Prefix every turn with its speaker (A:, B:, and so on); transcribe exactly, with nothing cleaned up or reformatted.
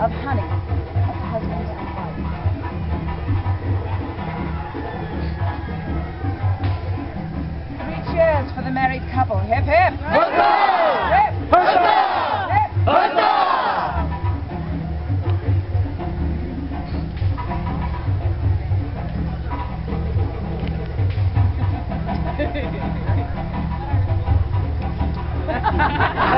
A: of honey, of husband and wife. Three cheers for the married couple. Hip, hip.
B: Huzzah!
A: Hip.
B: Huzzah!
A: Hip.
B: Huzzah!
A: Ha ha ha!